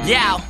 Yo,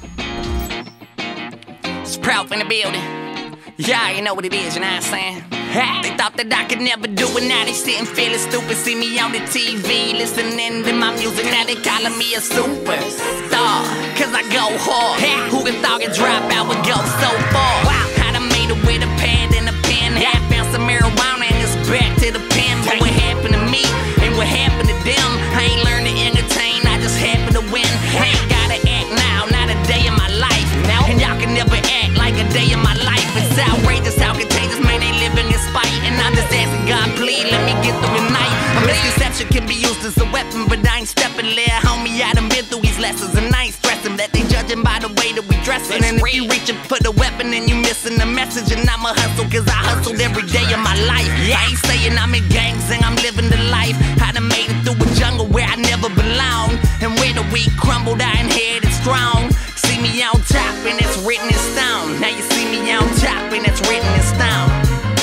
Itz Prof in the building. Yeah, you know what it is, you know what I'm saying? They thought that I could never do it, now they sitting feeling stupid. See me on the TV, listening to my music, now they calling me a superstar. Cause I go hard, who can thought it drop out would go so far? I done made it with a pad and a pen, half ounce of marijuana and it's back to the pen. But what happened to me and what happened to them, I ain't learned to entertain, I just happen to win. I ain't gotta act now, not a day in my life. And y'all can never act like a day in my life. It's outrageous how contagious, man, they living in spite. And I'm just asking God, please, let me get through the night. A misconception can be used as a weapon, but I ain't stepping there, homie. I done been through these lessons, and I ain't stressing that they judging by the way that we dressing. And if you reaching for the weapon, then you missing the message. And I'ma hustle, cause I hustled every day of my life. I ain't saying I'm in gangs and I'm living the life. I done made it through a jungle where I never belonged, and where the weak crumbled, I inherited strong. See me on top and it's written in stone. Now you see me on top and it's written in stone.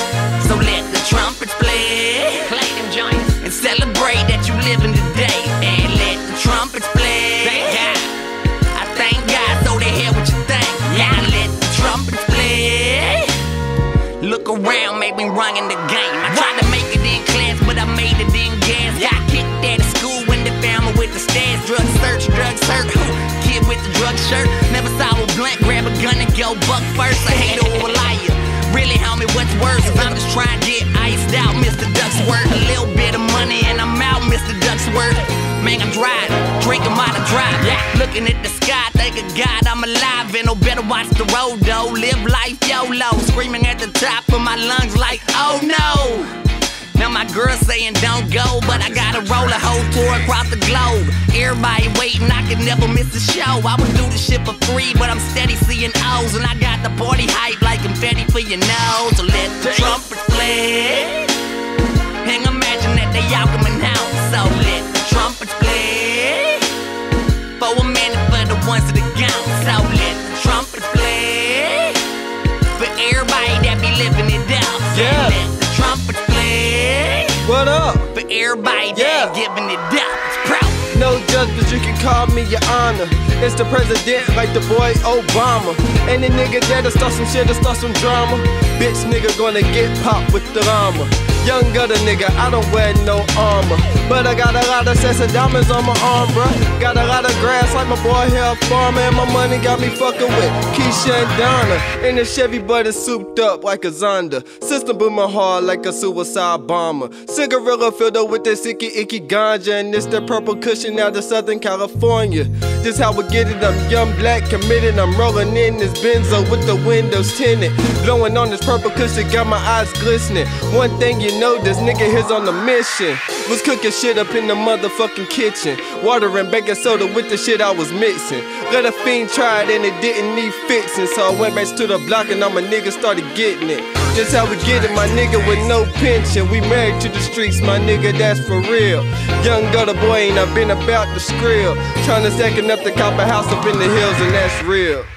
So let the trumpets play, play them joints, and celebrate that you living today. And let the trumpets play. Thank God. I thank God, so they hear what you think. Yeah, let the trumpets play. Look around, made me run in the game. I tried to make it in class, but I made it in gas. Yeah, I kicked that at school when they found me with the stats. Drug search, drugs hurt. Kid with the drug shirt, never saw a blunt, grab a gun and go buck first. I hate a liar. Really, homie, what's worse? If I'm just trying to get iced out, Mr. Ducksworth. A little bit of money and I'm out, Mr. Ducksworth. Man, I'm dry, drinking while I drive. Looking at the sky, thanking God I'm alive. And no better watch the road, though. Live life YOLO, screaming at the top of my lungs like, oh no. Now my girl saying don't go, but I gotta roll a whole tour across the globe. Everybody waiting, I could never miss a show. I would do this shit for free, but I'm steady seeing O's. And I got the party hype like confetti for your nose. So let the trumpets play, and imagine that they all coming out. So let the trumpets play, for a minute for the ones that are gone. So let the trumpets play, for everybody that be living it up. So let the trumpets play. What up? For everybody that giving it up. It's proud. No judgment, you can call me your honor. It's the president like the boy Obama. Any nigga that'll start some shit, start some drama. Bitch nigga gonna get popped with the armor. Young gutter nigga, I don't wear no armor, but I got a lot of sets of diamonds on my arm, bruh. Got a lot of grass like my boy here farmer, and my money got me fucking with Keisha and Donna. In the Chevy, but it's souped up like a Zonda. System booming hard like a suicide bomber. Cigarilla filled up with that sicky icky ganja, and it's the purple cushion out of Southern California. This how we get it, I'm young, black, committed. I'm rolling in this Benzo with the windows tinted. Blowing on this purple cushion, got my eyes glistening. One thing you know, this nigga here's on a mission. Was cooking shit up in the motherfucking kitchen. Water and baking soda with the shit I was mixing. Let a fiend try it and it didn't need fixing. So I went back to the block and all my niggas started getting it. Just how we get it, my nigga, with no pension. We married to the streets, my nigga, that's for real. Young gutter boy ain't I been about the skrill. Trying to second up the copper house up in the hills, and that's real.